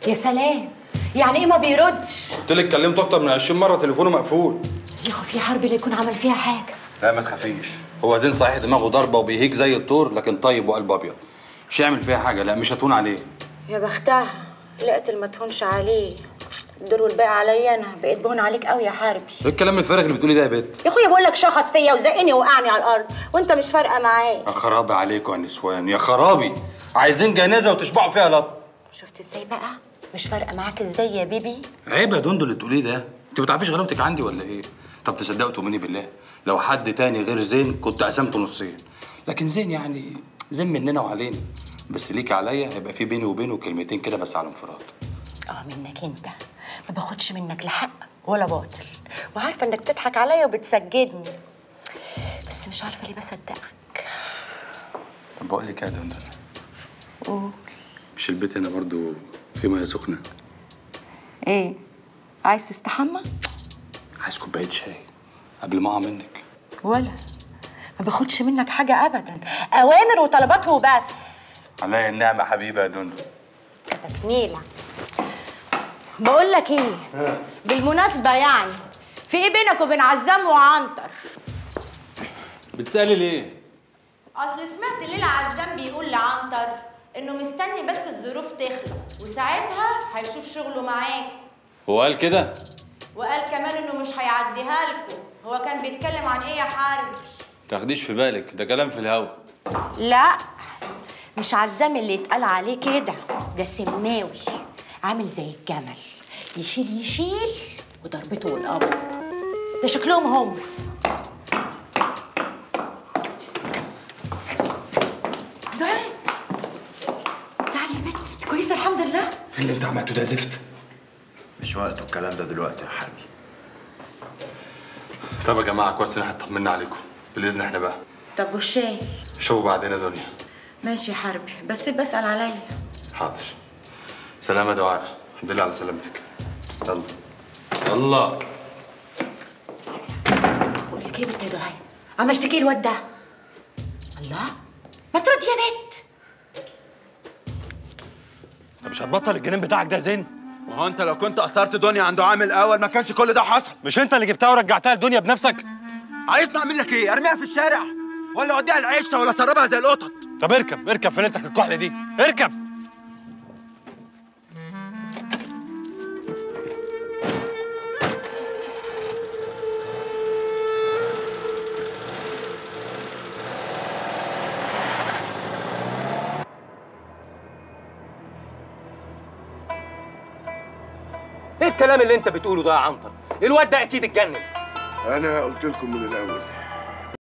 يا سلام، يعني ايه ما بيردش؟ قلت لك كلمته اكتر من 20 مره تليفونه مقفول. يا اخو في حرب اللي يكون عمل فيها حاجه. لا ما تخافيش، هو زين صحيح دماغه ضربه وبيهيج زي الطور، لكن طيب وقلب ابيض. مش هيعمل فيها حاجه، لا مش هتهون عليه. يا بختها، لقيت ما تهونش عليه. الدور والباقي عليا انا، بقيت بهون عليك قوي يا حربي. ايه الكلام الفارغ اللي بتقولي ده يا بت؟ يا اخويا بقول لك شخط فيا وزقني وقعني على الارض وانت مش فارقه معاه. يا خرابي عليكم يا نسوان، يا خرابي، عايزين جنازه وتشبعوا فيها لط. شفت ازاي بقى؟ مش فارقه معاك ازاي يا بيبي؟ عيب يا دندو اللي تقوليه ده، انت ما تعرفيش غلاوتك عندي ولا ايه؟ طب تصدقوا تؤمني بالله، لو حد تاني غير زين كنت قسمته نصين، لكن زين يعني زين مننا وعلينا، بس ليكي عليا هيبقى في بيني وبينه كلمتين كده بس على انفراد. منك انت، ما باخدش منك لا حق ولا باطل، وعارفه انك بتضحك عليا وبتسجدني، بس مش عارفه ليه بصدقك. طب بقول لك ايه يا دندو؟ قول. مش البيت هنا برضو في ميه سخنه؟ ايه؟ عايز تستحمى؟ عايز كوبايه شاي قبل ما اقع منك. ولا ما باخدش منك حاجه ابدا، اوامر وطلبات وبس. عليا النعمه حبيبه يا دندو. تسنيله. بقول لك ايه؟ بالمناسبه يعني في ايه بينك وبين عزام وعنتر؟ بتسألي ليه؟ اصل سمعت ليلى عزام بيقول لعنتر انه مستني بس الظروف تخلص وساعتها هيشوف شغله معاك. هو قال كده؟ وقال كمان انه مش هيعديها لكم. هو كان بيتكلم عن ايه يا حرب؟ تاخديش في بالك، ده كلام في الهوا. لا مش عزام اللي يتقال عليه كده، ده سماوي عامل زي الجمل، يشيل وضربته والقبر. ده شكلهم هم. دعاء تعالي يا بنت. كويسه الحمد لله. اللي انت عملته ده زفت. مش وقته الكلام ده دلوقتي يا حبيبي. طب يا جماعه كويس ان احنا اطمنا عليكم، بالاذن احنا بقى. طب والشاي؟ شوفوا بعدين يا دنيا. ماشي يا حربي، بس بسأل عليا. حاضر. سلامة يا دعاء، الحمد لله على سلامتك. يلا يلا. بقول لك ايه يا بنت يا دعاء؟ عمل فيك ايه الواد ده؟ الله، ما ترد يا بنت. انت مش هتبطل الجنان بتاعك ده يا زين؟ ما هو انت لو كنت اثرت دنيا عند عامل الاول ما كانش كل ده حصل. مش انت اللي جبتها ورجعتها لدنيا بنفسك؟ عايزني اعمل لك ايه؟ ارميها في الشارع ولا اوديها العيشه ولا اسربها زي القطط؟ طب اركب في ليلتك الكحل دي، اركب. ايه الكلام اللي انت بتقوله ده يا عنتر؟ الواد ده اكيد اتجنن. انا قلت لكم من الاول